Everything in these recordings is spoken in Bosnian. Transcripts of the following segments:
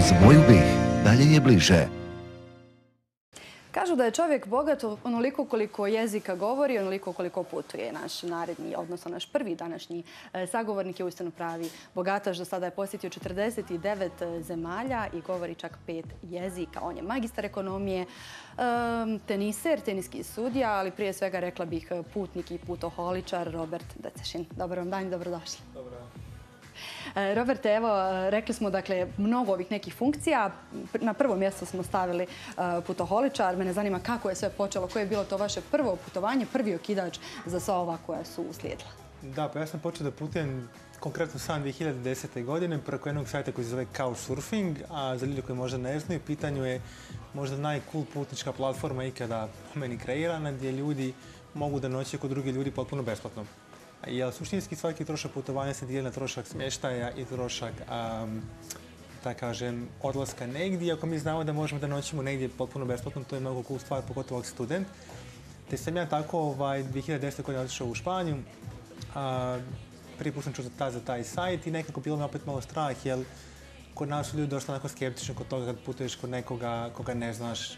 Uz moju bih, dalje je bliže. Kažu da je čovjek bogat onoliko koliko jezika govori, onoliko koliko putuje. Naš naredni, odnosno naš prvi današnji sagovornik je uistinu pravi bogataš. Do sada je posjetio 49 zemalja i govori čak 5 jezika. On je magistar ekonomije, teniser, teniski sudija, ali prije svega rekla bih putnik i putoholičar Robert Decešin. Dobar vam dan i dobrodošli. Dobro. Roberte, evo, rekli smo dakle mnogo ovih nekih funkcija. Na prvo mjesto smo stavili putoholičar. Mene zanima kako je sve počelo, koje je bilo to vaše prvo putovanje, prvi okidač za sva ova koja su uslijedila. Da, pa ja sam počeo da putujem konkretno sam 2010. godine preko jednog sajta koji se zove Couchsurfing, a za ljudi koji možda ne znaju, u pitanju je možda najcool putnička platforma ikada po meni kreirana, gdje ljudi mogu da noće kod drugih ljudi potpuno besplatno. Jer suštinski svaki trošak putovanja se dijeli na trošak smještaja i trošak, da kažem, odlaska negdje. Ako mi znamo da možemo da noćimo negdje potpuno besplatno, to je mnogo cool stvar, pogotovo ako student. Te sam ja tako 2010. godine otišao u Španiju. Prvi put sam čuo za taj sajt i nekako bilo mi opet malo strah, jer kod nas su ljudi dosta onako skeptični kod toga kad putuješ kod nekoga koga ne znaš.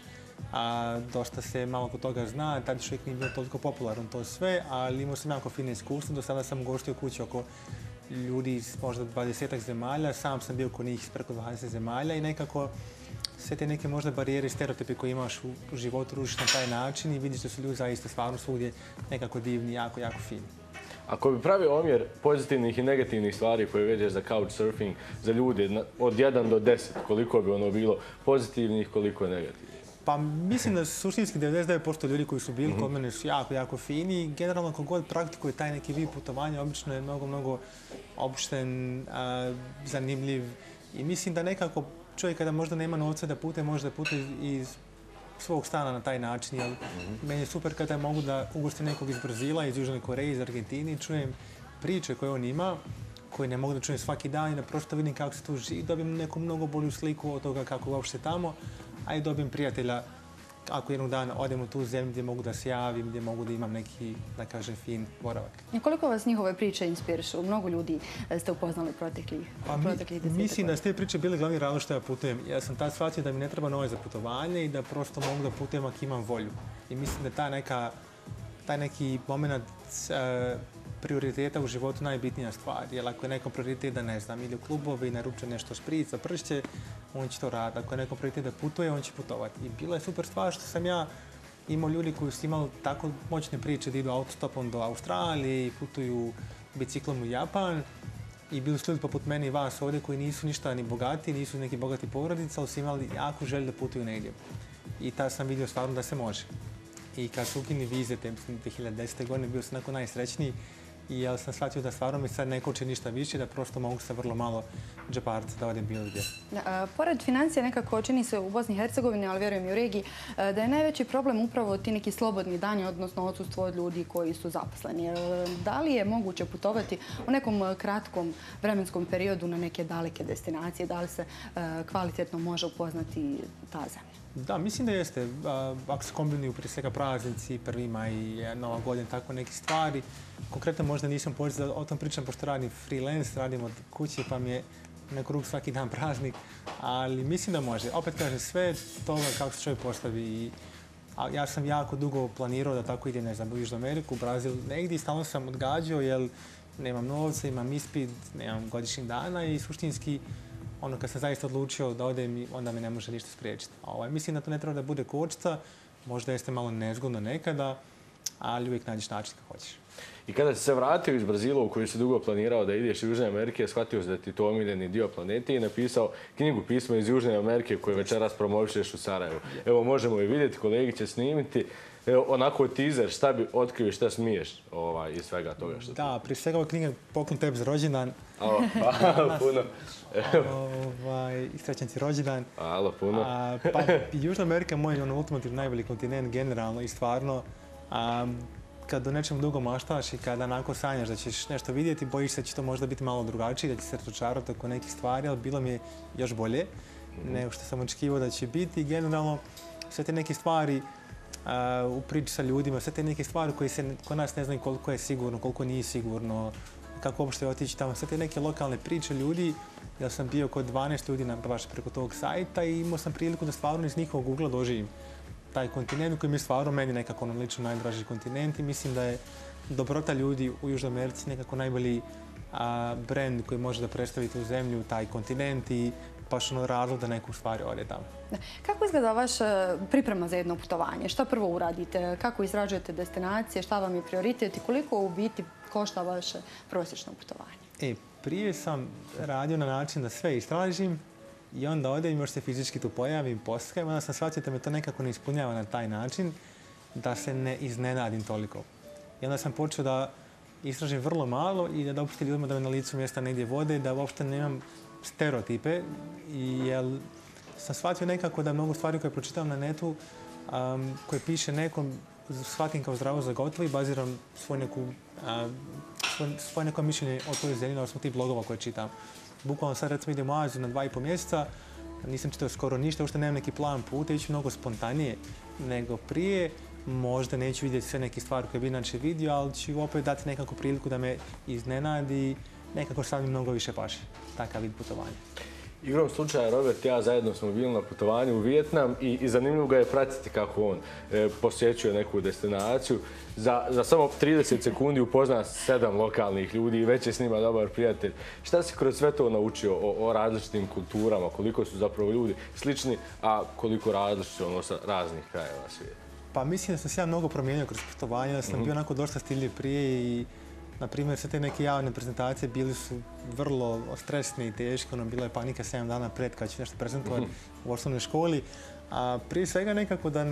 Dosta se malo kod toga zna, tad još uvijek nije bilo toliko popularno to sve, ali imao sam jako fine iskustvo. Do sada sam goštio kući oko ljudi iz možda 20 zemalja, sam sam bio kod njih iz preko 20 zemalja i nekako sve te neke možda barijere i stereotipe koje imaš u životu rušiš na taj način i vidiš da su ljudi zaista stvarno svugdje nekako divni, jako, jako fini. Ako bi pravio omjer pozitivnih i negativnih stvari koje vežeš za couchsurfing za ljude od 1 do 10, koliko bi ono bilo pozitivnih, koliko je negativnih? Pa mislim da suštinski 99% ljudi koji su bili kod mene su jako, jako fini. Generalno, ako god praktikuje taj neki vid putovanja, obično je mnogo opušten, zanimljiv. I mislim da nekako čovjek kada možda nema novca da putuje, može da putuje iz svog stana na taj način. Jer meni je super kada mogu da ugostim nekog iz Brazila, iz Južne Koreje, iz Argentine i čujem priče koje on ima, koje ne mogu da čujem svaki dan i da prosto vidim kako se tu živi, dobijem neku mnogo bolju sliku od toga kako je uopšte tamo, a i dobijem prijatelja ako jednog dana odem u tu zemlju gdje mogu da se javim, gdje mogu da imam neki, da kažem, fin boravak. I koliko vas njihove priče inspirišu? Mnogo ljudi ste upoznali proteklih 10 Mislim da su te priče bile glavni razlog što ja putujem. Ja sam tad shvatio da mi ne treba novac za putovanje i da prosto mogu da putujem ako imam volju. I mislim da taj neki moment prioriteta u životu najbitnija stvar. Jer ako je nekom prioritet da ne znam, ili u klubove i naručuje nešto špric za pršće, on će to raditi. Ako je nekom prioritet da putuje, on će putovati. I bila je super stvar što sam ja imao ljudi koji su imali tako moćne priče da idu autostopom do Australije i putuju biciklom u Japan. I bili su ljudi poput mene i vas ovdje koji nisu ništa ni bogati, nisu neki bogati porodica, ali su imali jako želju da putuju negdje. I tad sam vidio stvarno da se može. I kad su ukinuli vize, 2010. godine, bio sam onako najsrećniji. I ja sam shvatio da stvarno mi sad ne koče ništa više, da prosto mogu sa vrlo malo džeparca da odem bilo gdje. Pored financija nekako čini se u Bosni i Hercegovini, ali vjerujem i u regiji, da je najveći problem upravo ti neki slobodni dani, odnosno odsustvo od ljudi koji su zaposleni. Da li je moguće putovati u nekom kratkom vremenskom periodu na neke daleke destinacije? Da li se kvalitetno može upoznati ta zemlja? Da, mislim da jeste. Ako se kombinuju prije svega praznici, 1. maj, Nova godina, tako neke stvari. Konkretno možda nisam počeo da o tom pričam pošto radim freelance, radim od kuće pa mi je neko ruk svaki dan praznik, ali mislim da može. Opet kažem, sve toga kako se čovjek postavi. Ja sam jako dugo planirao da tako ide, ne znam, u Južnu Ameriku, u Brazil, negdje i stalno sam odgađao jer nemam novca, imam ispit, nemam godišnjih dana i suštinski ono kad sam zaista odlučio da odem, onda me ne može ništa spriječiti. Mislim da to ne treba da bude kočnica, možda jeste malo nezgodno nekada, ali uvijek nađeš način kako hoćeš. I kada si se vratio iz Brazila u koju si dugo planirao da ideš iz Južne Amerike, shvatio si da ti to omiljeni dio planete i napisao knjigu Pismo iz Južne Amerike koju večeras promovišeš u Sarajevu. Evo, možemo je vidjeti, kolegi će snimiti. Evo, onako teaser, šta bi otkrio i šta smiješ iz svega toga što ti... Da, prije svega ova knjiga poklon tebi za rođendan. Hvala puno. I srećan ti rođendan. Hvala puno. Pa Južna Amerika je moj ultimativno najbolji kontinent generalno i stvarno. Kad do nečem dugo maštaš i kada onako sanjaš da ćeš nešto vidjeti, bojiš se da će to možda biti malo drugačije, da će se razočarati oko nekih stvari, ali bilo mi je još bolje nego što sam očekivao da će biti. Generalno, sve te neke stvari u priči sa ljudima, sve te neke stvari koje se kod nas ne znaju koliko je sigurno, koliko nije sigurno, kako uopšte otići tamo, sve te neke lokalne priče ljudi jer sam bio kod 12 ljudi baš preko tog sajta i imao sam priliku da stvarno iz njihovog ugla doživim taj kontinent koji mi je stvarno meni nekako lično najdraži kontinent i mislim da je dobrota ljudi u Južnoj Americi nekako najbolji brend koji može da predstavi tu zemlju, taj kontinent i baš razlog da neko u stvari ode tamo. Kako izgleda vaša priprema za jedno putovanje? Šta prvo uradite? Kako izrađujete destinacije? Šta vam je prioritet i koliko u biti košta vaše prosječno putovanje? Prije sam radio na način da sve istražim i onda odem, još se fizički tu pojavim, poskajem, onda sam shvatio da me to nekako ne ispunjava na taj način da se ne iznenadim toliko. I onda sam počeo da istražim vrlo malo i da dopustim ljudima da me na licu mjesta negdje vode, da uopšte nemam stereotipe, jer sam shvatio nekako da mnogo stvari koje pročitam na netu, koje piše nekom, shvatim kao zdravo za gotovo i baziram svoje neko mišljenje o toj zemlji, odnosno tih blogova koje čitam. Bukvalno sad recimo idem u Aziju na 2,5 mjeseca, nisam čitao skoro ništa, uopšte nemam neki plan puta, ići mnogo spontanije nego prije. Možda neću vidjeti sve neke stvari koje bi inače vidio, ali ću opet dati nekako priliku da me iznenadi, nekako sad mi mnogo više paše, takav vid putovanja. Igrom slučaja, Robert i ja zajedno smo bili na putovanju u Vijetnam i zanimljivo ga je pratiti kako on posjećuje neku destinaciju. Za samo 30 sekundi upozna 7 lokalnih ljudi i već je s njima dobar prijatelj. Šta si kroz sve to naučio o različitim kulturama, koliko su zapravo ljudi slični, a koliko različiti sa raznih krajeva svijeta? Pa mislim da sam se ja mnogo promijenio kroz putovanja, da sam bio onako dosta stiljiv prije i na primjer, sve te neke javne prezentacije bili su vrlo stresne i teške. Bila je panika 7 dana pred kad ću nešto prezentovati u osnovnoj školi. A prije svega nekako da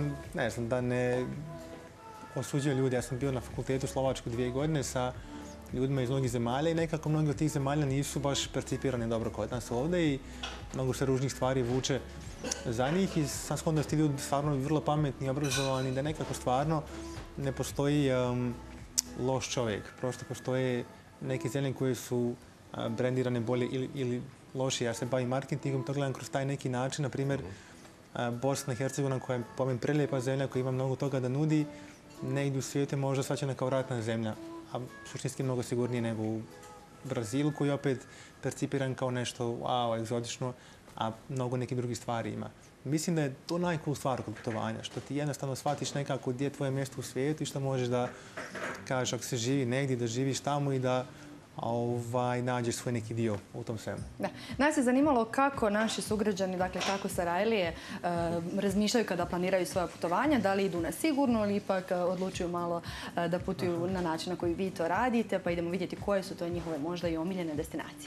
ne osuđuju ljudi. Ja sam bio na fakultetu u Slovačku 2 godine sa ljudima iz mnogih zemalja i nekako mnogi od tih zemalja nisu baš percipirani dobro kod nas ovdje i mnogo se ružnih stvari vuče za njih i sam sklon da su ti ljudi stvarno vrlo pametni i obrazovani, da nekako stvarno ne postoji loš čovjek. Prosto postoje neke zemlje koje su brendirane bolje ili lošije. Ja se bavim marketingom, to gledam kroz taj neki način. Na primjer, Bosna i Hercegovina koja je po meni prelijepa zemlja, koja ima mnogo toga da nudi, negdje u svijetu možda shvaćena kao ratna zemlja, a suštinski mnogo sigurnije nego u Brazilu koji je opet percipiran kao nešto wow, egzotično, a mnogo nekih drugih stvari ima. Mislim da je to najcool stvar kod putovanja, što ti jednostavno shvatiš nekako gdje je tvoje mjesto u svijetu i što možeš da kažeš ako se živi negdje, da živiš tamo i da nađeš svoj neki dio u tom svemu. Nas je zanimalo kako naši sugrađani, dakle kako Sarajlije, razmišljaju kada planiraju svoja putovanja, da li idu na sigurno ili ipak odlučuju malo da putuju na način na koji vi to radite, pa idemo vidjeti koje su to njihove možda i omiljene destinacije.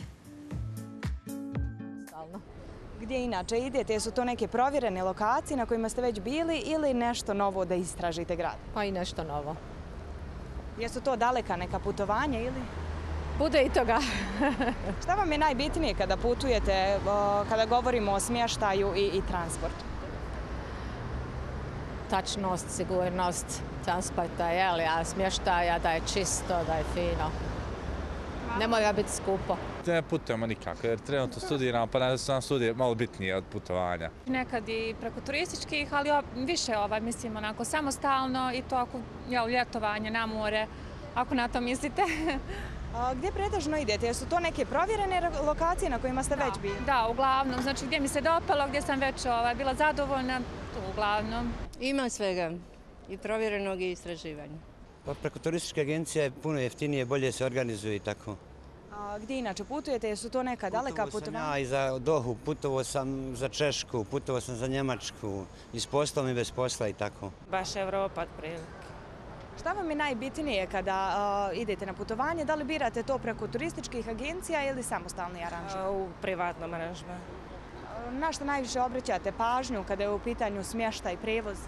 Gdje inače idete? Jesu to neke provjerene lokacije na kojima ste već bili ili nešto novo da istražite grad? Pa i nešto novo. Jesu to daleka neka putovanja ili? Bude i toga. Šta vam je najbitnije kada putujete, kada govorimo o smještaju i transportu? Tačnost, sigurnost transporta, a smještaja da je čisto, da je fino. Ne mora biti skupo. Ne putujemo nikako jer trenutno studiramo, pa da su nam studije malo bitnije od putovanja. Nekad i preko turističkih, ali više mislim onako samostalno i to ako ljetovanje na more, ako na to mislite. Gdje pretežno idete? Jesu to neke provjerene lokacije na kojima ste već bili? Da, uglavnom. Znači gdje mi se dopalo, gdje sam već bila zadovoljna, to uglavnom. Ima svega. I provjerenog i istraživanja. Pa preko turističke agencije je puno jeftinije, bolje se organizuje i tako. Gdje inače putujete? Jesu to neka daleka putovanja? Putovao sam ja i za Dohu, putovao sam za Češku, putovao sam za Njemačku, i s poslom i bez posla i tako. Baš Evropa otprilike. Šta vam je najbitnije kada idete na putovanje? Da li birate to preko turističkih agencija ili samostalni aranžman? U privatnom aranžmanu. Na što najviše obraćate pažnju kada je u pitanju smještaj i prijevoz?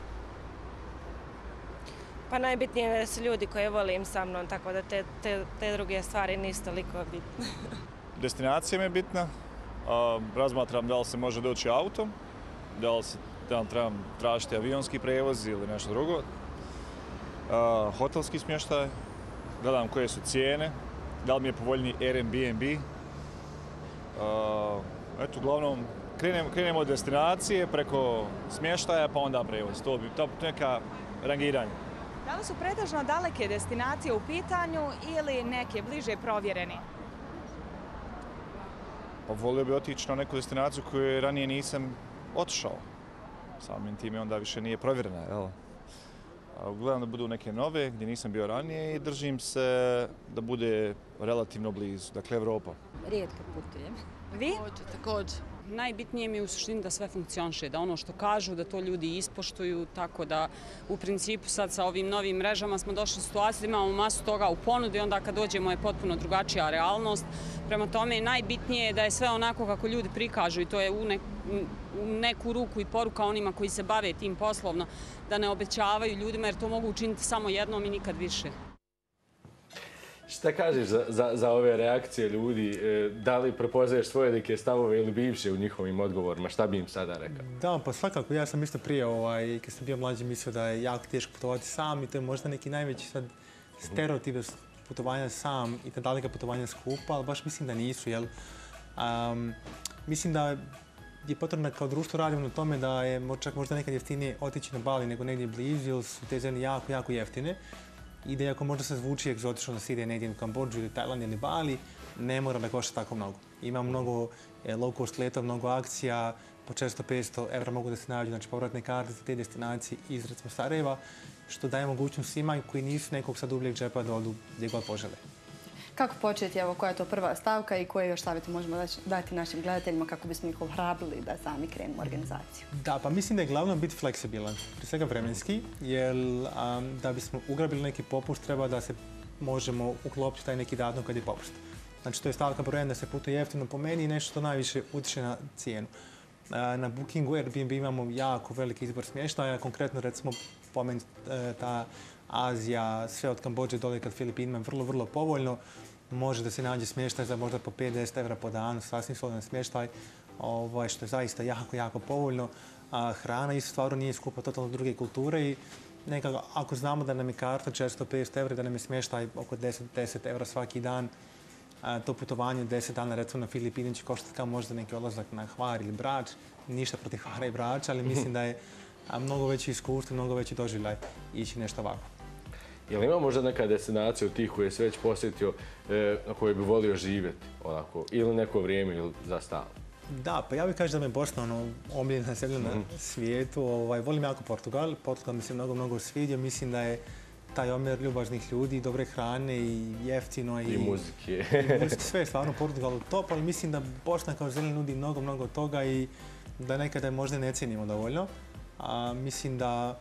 Pa najbitnije je da su ljudi koje volim sa mnom, tako da te druge stvari nisu toliko bitne. Destinacija mi je bitna. Razmatram da li se može doći autom, da li trebam tražiti avionski prijevoz ili nešto drugo. Hotelski smještaj, gledam koje su cijene, da li mi je povoljniji Airbnb. Eto, uglavnom, krenemo od destinacije preko smještaja pa onda prijevoz. To bi neka rangiranja. Da li su pretežno daleke destinacije u pitanju ili neke bliže provjereni? Pa volio bi otići na neku destinaciju koju ranije nisam otišao. Samim time onda više nije provjerena, jel? Gledam da budu neke nove gdje nisam bio ranije i držim se da bude relativno blizu, dakle Evropa. Rijetko putujem. Vi? Također. Najbitnije mi je u suštini da sve funkcioniše, da ono što kažu, da to ljudi ispoštuju, tako da u principu sad sa ovim novim mrežama smo došli u situaciju da imamo masu toga u ponudi, onda kad dođemo je potpuno drugačija realnost. Prema tome najbitnije je da je sve onako kako ljudi prikažu i to je u neku ruku i poruka onima koji se bave tim poslovno, da ne obećavaju ljudima jer to mogu učiniti samo jednom i nikad više. Šta kažeš za ove reakcije ljudi? Da li prepoznaješ svoje neke stavove ili bivše u njihovim odgovorima? Šta bi im sada rekao? Da, pa svakako. Ja sam isto prije, kad sam bio mlađi, mislio da je jako teško putovati sam i to je možda neki najveći sad stereotip da su putovanja sam i ta daleka putovanja skupa, ali baš mislim da nisu, jel? Mislim da je potrebno kao društvo radimo na tome da je čak možda nekad jeftinije otići na Bali nego negdje blizu, jer su te zemlje jako, jako jeftine. I da ako možda se zvuči egzotično da se ide negdje u Kambodžu ili Tajland ili Bali, ne mora da košta tako mnogo. Ima mnogo low cost leta, mnogo akcija, po 400-500 € mogu da se nađu, znači povratne karte za te destinacije iz recimo Sarajeva, što daje mogućnost svima koji nisu nekog sad dubljeg džepa da odu gdje god požele. Kako početi, evo, koja je to prva stavka i koje još savjete možemo dati našim gledateljima kako bismo ih ohrabrili da sami krenu u organizaciju? Da, pa mislim da je glavno biti fleksibilan, prije svega vremenski, jer da bismo ugrabili neki popust treba da se možemo uklopiti taj neki datum kad je popust. Znači to je stavka broj 1 da se putuje jeftino po meni i nešto što najviše utječe na cijenu. Na Bookingu Airbnb imamo jako veliki izbor smještaja, konkretno recimo pomenuti ta Azija, sve od Kambodže dole kad Filipinima, vrlo, vrlo povoljno. Može da se nađe smještaj za možda po 5-10 € po danu, sasvim slobodan smještaj, što je zaista jako, jako povoljno. Hrana isto stvarno nije skupa, totalno druge kulture i nekako ako znamo da nam je karta 400-500 €, da nam je smještaj oko 10 € svaki dan, to putovanje 10 dana recimo na Filipine će koštati kao možda neki odlazak na Hvar ili Brač, ništa protiv Hvara i Brača, ali mislim da je mnogo veće iskustvo, mnogo veći doživljaj ići nešto ovako. Je li ima možda neka destinacija od tih koje si već posjetio na kojoj bi volio živjeti onako, ili neko vrijeme ili za stalno? Da, pa ja bih kažem da me Bosna omiljena zemlja na svijetu. Volim jako Portugal. Portugal mi se mnogo svidio. Mislim da je taj omjer ljubaznih ljudi, dobre hrane i jeftino. I muzike. I muzike, sve je stvarno Portugalu top, ali mislim da Bosna kao zemlja nudi mnogo toga i da nekada možda ne cijenimo dovoljno. Mislim da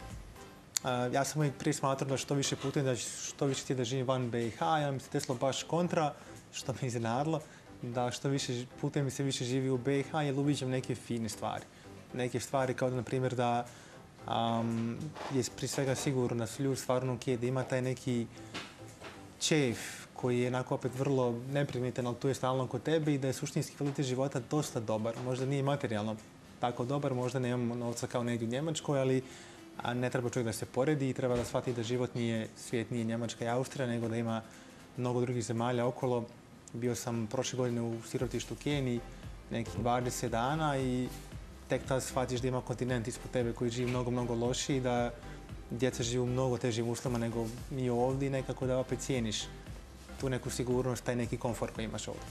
ja sam uvijek prije smatrao da što više putujem, da što više htio da živim van BiH. Ja mi se desilo baš kontra, što me iznenadilo, da što više putujem mi se više živi u BiH jer uviđam neke fine stvari. Neke stvari kao da, na primjer, da je prije svega sigurno da su ljudi stvarno ok, da ima taj neki čef koji je onako opet vrlo neprimjetan, ali tu je stalno kod tebe i da je suštinski kvalitet života dosta dobar. Možda nije materijalno tako dobar, možda nemamo novca kao negdje u Njemačkoj, ali ne treba čovjek da se poredi i treba da shvati da život nije, svijet nije Njemačka i Austrija, nego da ima mnogo drugih zemalja okolo. Bio sam prošle godine u sirotištu u Keniji, nekih 20 dana i tek tada shvatiš da ima kontinent ispod tebe koji živi mnogo lošiji, da djeca žive u mnogo težim uslovima nego mi ovdje i nekako da opet cijeniš tu neku sigurnost, taj neki komfort koji imaš ovdje.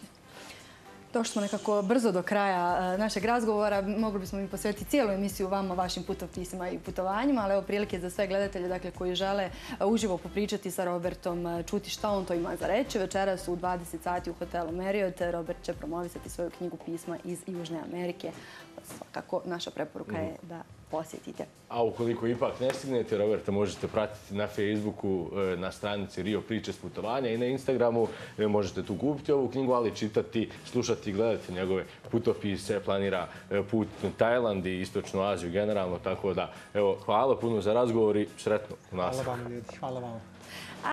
Došli smo nekako brzo do kraja našeg razgovora. Mogli bismo mi posvetiti cijelu emisiju vama, vašim putopisima i putovanjima, ali evo prilike za sve gledatelje koji žele uživo popričati sa Robertom, čuti šta on to ima za reći. Večeras u 20 sati u hotelu Marriott Robert će promovisati svoju knjigu pisma iz Južne Amerike. Svakako, naša preporuka je da posjetite. A ukoliko ipak ne stignete, Roberta možete pratiti na Facebooku, na stranici Rio priče s putovanja i na Instagramu. Možete tu kupiti ovu knjigu, ali čitati, slušati i gledati njegove putopise. Planira put u Tajland i Istočnu Aziju generalno, tako da, evo, hvala puno za razgovor i sretno u nastavku. Hvala vam ljudi, hvala vam.